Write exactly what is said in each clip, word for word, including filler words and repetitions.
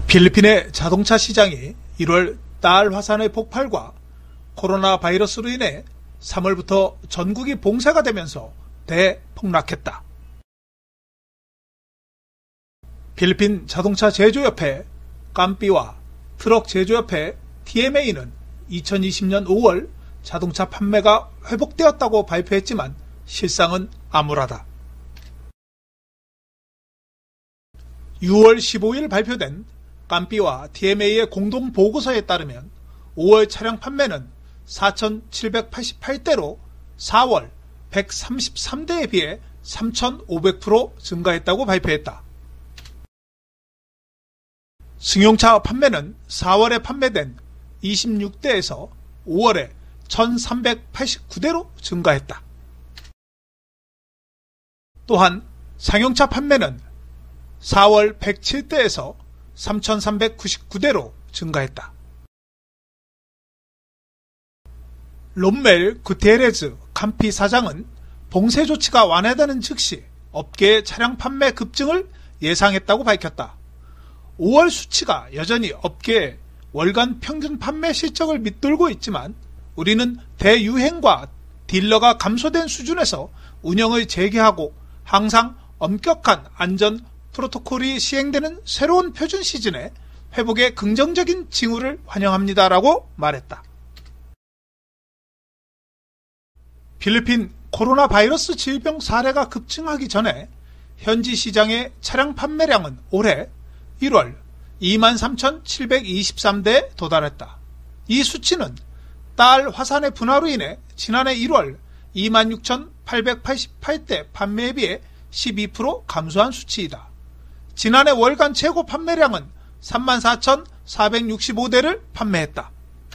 필리핀의 자동차 시장이 일월 딸 화산의 폭발과 코로나 바이러스로 인해 삼월부터 전국이 봉쇄가 되면서 대폭락했다. 필리핀 자동차 제조협회 깜삐와 트럭 제조협회 티엠에이는 이천이십 년 오월 자동차 판매가 회복되었다고 발표했지만 실상은 암울하다. 유월 십오일 발표된 깜삐와 티엠에이의 공동 보고서에 따르면 오월 차량 판매는 사천칠백팔십팔 대로 사월 백삼십삼 대에 비해 삼천오백 퍼센트 증가했다고 발표했다. 승용차 판매는 사월에 판매된 이십육 대에서 오월에 천삼백팔십구 대로 증가했다. 또한 상용차 판매는 사월 백칠 대에서 삼천삼백구십구 대로 증가했다. 롬멜 구테레즈 캄피 사장은 봉쇄 조치가 완화되는 즉시 업계의 차량 판매 급증을 예상했다고 밝혔다. 오월 수치가 여전히 업계의 월간 평균 판매 실적을 밑돌고 있지만 우리는 대유행과 딜러가 감소된 수준에서 운영을 재개하고 항상 엄격한 안전 프로토콜이 시행되는 새로운 표준 시즌에 회복의 긍정적인 징후를 환영합니다라고 말했다. 필리핀 코로나 바이러스 질병 사례가 급증하기 전에 현지 시장의 차량 판매량은 올해 일월 이만 삼천칠백이십삼 대에 도달했다. 이 수치는 딸 화산의 분화로 인해 지난해 일월 이만 육천팔백팔십팔 대 판매에 비해 십이 퍼센트 감소한 수치이다. 지난해 월간 최고 판매량은 삼만 사천사백육십오 대를 판매했다.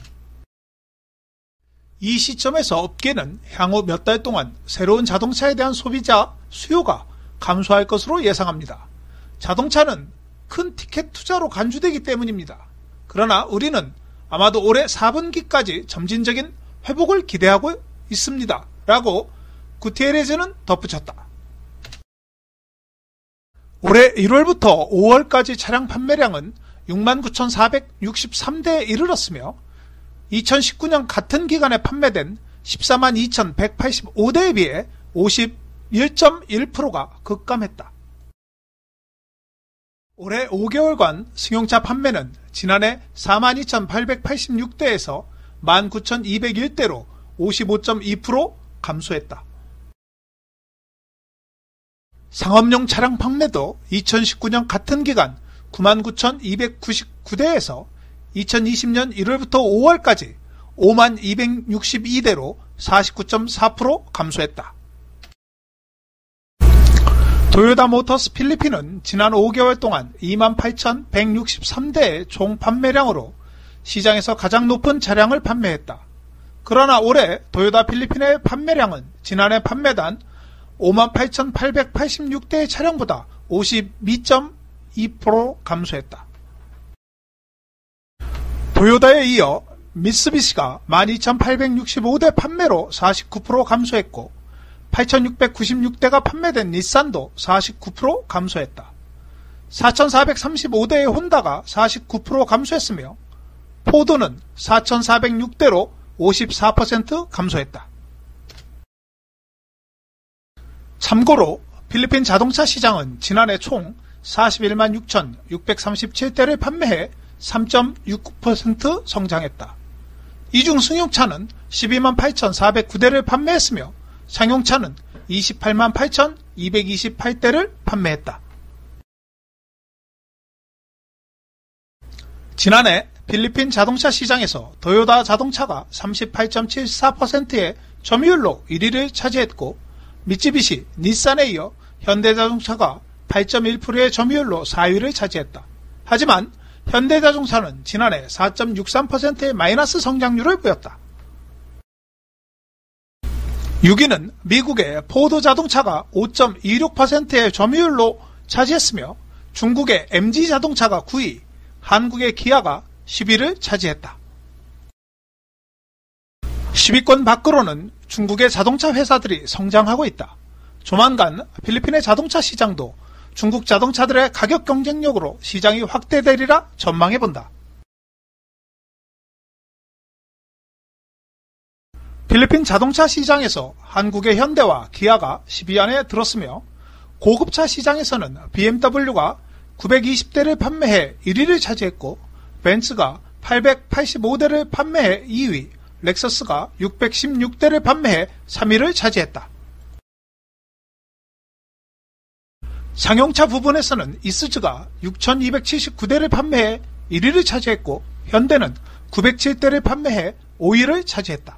이 시점에서 업계는 향후 몇 달 동안 새로운 자동차에 대한 소비자 수요가 감소할 것으로 예상합니다. 자동차는 큰 티켓 투자로 간주되기 때문입니다. 그러나 우리는 아마도 올해 사 분기까지 점진적인 회복을 기대하고 있습니다. 라고 구티에레즈는 덧붙였다. 올해 일월부터 오월까지 차량 판매량은 육만 구천사백육십삼 대에 이르렀으며 이천십구 년 같은 기간에 판매된 십사만 이천백팔십오 대에 비해 오십일 점 일 퍼센트가 급감했다. 올해 오 개월간 승용차 판매는 지난해 사만 이천팔백팔십육 대에서 만 구천이백일 대로 오십오 점 이 퍼센트 감소했다. 상업용 차량 판매도 이천십구 년 같은 기간 구만 구천이백구십구 대에서 이천이십 년 일월부터 오월까지 오만 이백육십이 대로 사십구 점 사 퍼센트 감소했다. 도요타 모터스 필리핀은 지난 오 개월 동안 이만 팔천백육십삼 대의 총 판매량으로 시장에서 가장 높은 차량을 판매했다. 그러나 올해 도요타 필리핀의 판매량은 지난해 판매단 오만 팔천팔백팔십육 대의 차량보다 오십이 점 이 퍼센트 감소했다. 도요타에 이어 미쓰비시가 만 이천팔백육십오 대 판매로 사십구 퍼센트 감소했고 팔천육백구십육 대가 판매된 닛산도 사십구 퍼센트 감소했다. 사천사백삼십오 대의 혼다가 사십구 퍼센트 감소했으며 포드는 사천사백육 대로 오십사 퍼센트 감소했다. 참고로 필리핀 자동차 시장은 지난해 총 사십일만 육천육백삼십칠 대를 판매해 삼 점 육구 퍼센트 성장했다. 이 중 승용차는 십이만 팔천사백구 대를 판매했으며 상용차는 이십팔만 팔천이백이십팔 대를 판매했다. 지난해 필리핀 자동차 시장에서 도요타 자동차가 삼십팔 점 칠사 퍼센트의 점유율로 일 위를 차지했고 미쓰비시, 닛산에 이어 현대자동차가 팔 점 일 퍼센트의 점유율로 사 위를 차지했다. 하지만 현대자동차는 지난해 사 점 육삼 퍼센트의 마이너스 성장률을 보였다. 육 위는 미국의 포드 자동차가 오 점 이육 퍼센트의 점유율로 차지했으며 중국의 엠지 자동차가 구 위, 한국의 기아가 십 위를 차지했다. 십 위권 밖으로는 중국의 자동차 회사들이 성장하고 있다. 조만간 필리핀의 자동차 시장도 중국 자동차들의 가격 경쟁력으로 시장이 확대되리라 전망해본다. 필리핀 자동차 시장에서 한국의 현대와 기아가 십 위 안에 들었으며 고급차 시장에서는 비엠더블유가 구백이십 대를 판매해 일 위를 차지했고 벤츠가 팔백팔십오 대를 판매해 이 위, 렉서스가 육백십육 대를 판매해 삼 위를 차지했다. 상용차 부분에서는 이스즈가 육천이백칠십구 대를 판매해 일 위를 차지했고 현대는 구백칠 대를 판매해 오 위를 차지했다.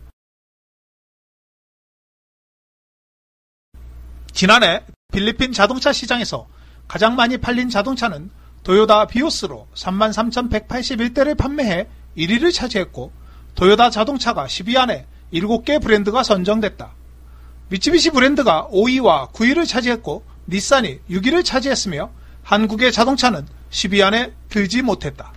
지난해 필리핀 자동차 시장에서 가장 많이 팔린 자동차는 도요타 비오스로 삼만 삼천백팔십일 대를 판매해 일 위를 차지했고 도요타 자동차가 십 위 안에 일곱 개 브랜드가 선정됐다. 미쓰비시 브랜드가 오 위와 구 위를 차지했고 닛산이 육 위를 차지했으며 한국의 자동차는 십 위 안에 들지 못했다.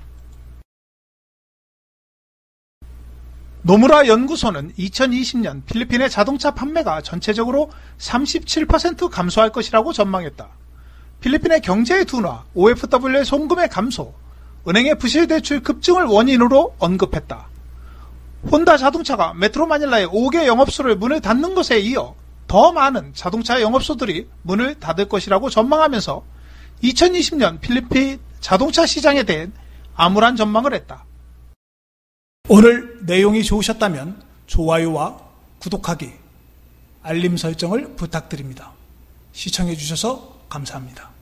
노무라 연구소는 이천이십 년 필리핀의 자동차 판매가 전체적으로 삼십칠 퍼센트 감소할 것이라고 전망했다. 필리핀의 경제의 둔화, 오에프더블유의 송금의 감소, 은행의 부실 대출 급증을 원인으로 언급했다. 혼다 자동차가 메트로 마닐라의 다섯 개 영업소를 문을 닫는 것에 이어 더 많은 자동차 영업소들이 문을 닫을 것이라고 전망하면서 이천이십 년 필리핀 자동차 시장에 대해 암울한 전망을 했다. 오늘 내용이 좋으셨다면 좋아요와 구독하기, 알림 설정을 부탁드립니다. 시청해 주셔서 감사합니다.